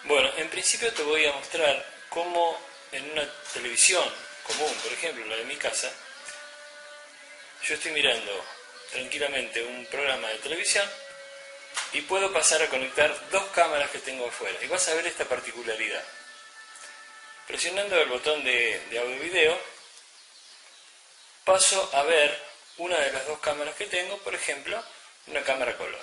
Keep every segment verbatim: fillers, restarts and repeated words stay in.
Bueno, en principio te voy a mostrar cómo en una televisión común, por ejemplo la de mi casa, yo estoy mirando tranquilamente un programa de televisión y puedo pasar a conectar dos cámaras que tengo afuera. Y vas a ver esta particularidad. Presionando el botón de, de audio y video, paso a ver una de las dos cámaras que tengo, por ejemplo, una cámara color.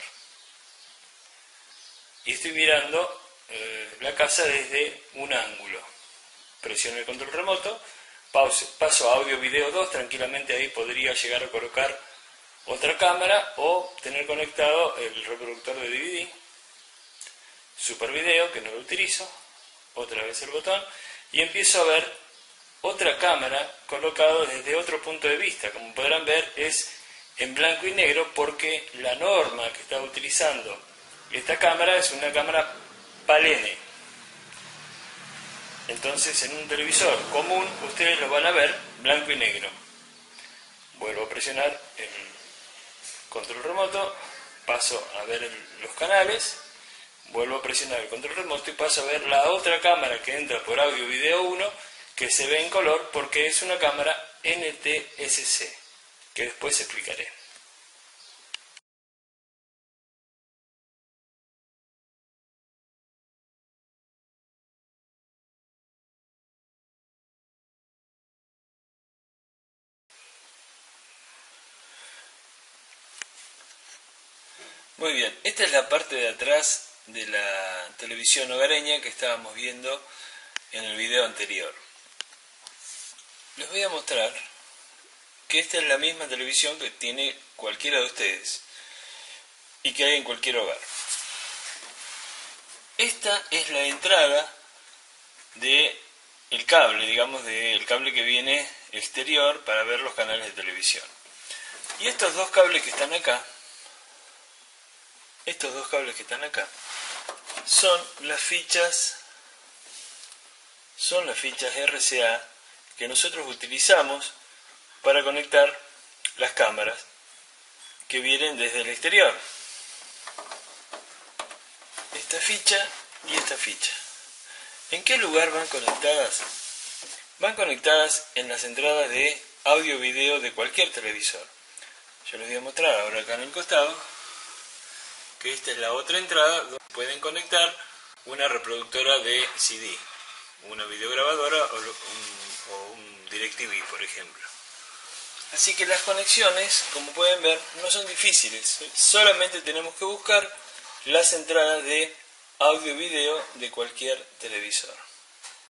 Y estoy mirando eh, la casa desde un ángulo. Presiono el control remoto, pause, paso a audio video dos, tranquilamente ahí podría llegar a colocar otra cámara o tener conectado el reproductor de D V D, super video, que no lo utilizo, otra vez el botón, y empiezo a ver otra cámara colocado desde otro punto de vista. Como podrán ver, es en blanco y negro porque la norma que está utilizando esta cámara es una cámara Palene. Entonces en un televisor común ustedes lo van a ver blanco y negro. Vuelvo a presionar el control remoto, paso a ver el, los canales, vuelvo a presionar el control remoto y paso a ver la otra cámara que entra por audio video uno, que se ve en color porque es una cámara N T S C, que después explicaré. Muy bien, esta es la parte de atrás de la televisión hogareña que estábamos viendo en el video anterior. Les voy a mostrar que esta es la misma televisión que tiene cualquiera de ustedes y que hay en cualquier hogar. Esta es la entrada de el cable, digamos, del cable que viene exterior para ver los canales de televisión. Y estos dos cables que están acá, estos dos cables que están acá, son las fichas, son las fichas R C A que nosotros utilizamos para conectar las cámaras que vienen desde el exterior. Esta ficha y esta ficha. ¿En qué lugar van conectadas? Van conectadas en las entradas de audio video de cualquier televisor. Yo les voy a mostrar ahora acá en el costado que esta es la otra entrada donde pueden conectar una reproductora de C D, una videograbadora o un, o un DirecTV, por ejemplo. Así que las conexiones, como pueden ver, no son difíciles. Solamente tenemos que buscar las entradas de audio y video de cualquier televisor.